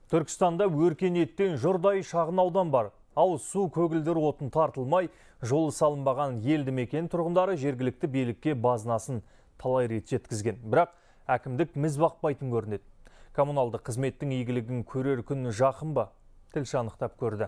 Түркістанда өркениеттен жұрдай шағын аудан бар. Ауыз су көгілдір отын тартылмай, жолы салынбаған елді мекен тұрғындары жергілікті билікке базынасын талай рет жеткізген. Бірақ әкімдік міз бақпайтын көрінеді. Коммуналдық қызметтің игілігін көрер күн жақын ба? Тілші анықтап көрді.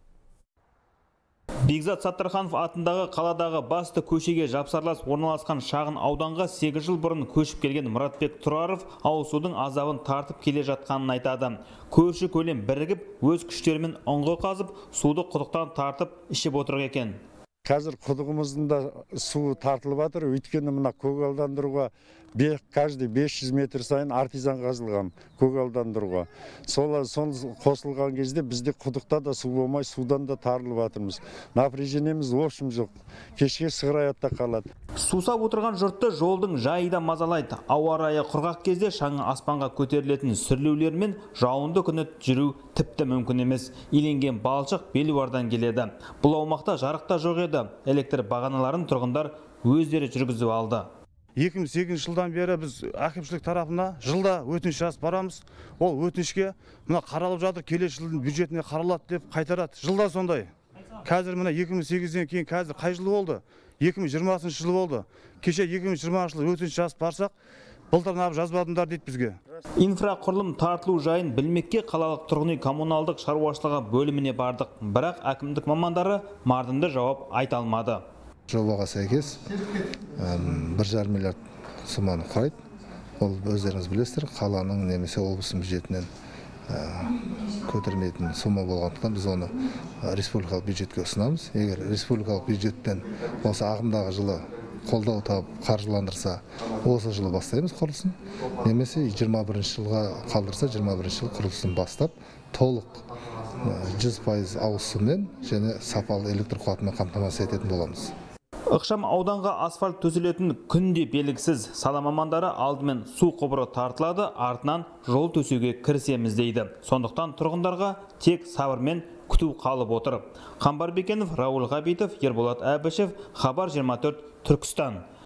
Бекзат Саттарханов атындағы қаладағы басты көшеге жапсарлас орналасқан шағын ауданға 8 жыл бұрын көшіп келген Мұратбек Тұраров ауыз судың азабын тартып келе жатқанын айтады. Көрші көлем бірігіп, өз күштерімен ұңғы қазып, суды құдықтан тартып ішіп отыр екен. Қазір құдығымыздың да су тартылып жатыр, өйткені мына көгалдандыруға каждый 500 метр сайын артизан қазылған көгалдандыруға. Сол қосылған кезде бізде құдықта да су болмай, судан да тарылып жатырмыз. Напряжениеміз общем жоқ. Кешке сығыраятта қалады. Сусап отырған жұртты жолдың жайы да мазалайды. Ауа райы құрғақ кезде шаңы аспанға көтерілетін сүрлеулермен жауынды күні жүру тіпті мүмкін емес. Иленген балшық Белуардан келеді. Бұл аумақта жарық та жоқ еді. Электр бағаналарын тұрғындар өздері жүргізіп алды. 2008 жылдан бері біз әкімшілік тарапына жылда өтініш жазып барамыз. Ол өтінішке мына қаралып жатыр, келесі жылдың бюджетіне қаралады деп қайтарады. Жылда сондай. Қазір мына 2008-ден кейін қазір қай жыл болды? 2020 жыл болды. Кеше 2020 жылы өтініш жазып барсақ, былтыр неғып жазбадыңдар дейді бізге. Инфрақұрылым тартылу жайын білмекке қалалық тұрғын үй коммуналдық шаруашылығы бөліміне бардық. Бірақ әкімдік мамандары мардымды жауап айта алмады. Жобаға сәйкес 1,5 миллиард соманы құрайды. Ол өздеріңіз білесіздер, қаланың немесе облыстың бюджетінен көтермейтін сома болғандықтан біз оны республикалық бюджетке ұсынамыз. Егер республикалық бюджеттен осы ағымдағы жылы қолдау тауып қаржыландырса, осы жылы бастаймыз құрылысын. Немесе 21 жылға қалдырса, 21 жыл құрылысын бастап, толық 100% ауыз сумен және сапалы электр қуатымен қамтамасыз ететін боламыз. Ықшам ауданға асфальт төселетін күнде белгісіз. Сала мамандары алдымен су құбыры тартылады, артынан жол төсеуге кірісеміз дейді. Сондықтан тұрғындарға тек сабырмен күту қалып отыр. Қамбар Бекенов, Рауль Ғабитов, Ерболат Әбішев, Хабар 24, Түркістан.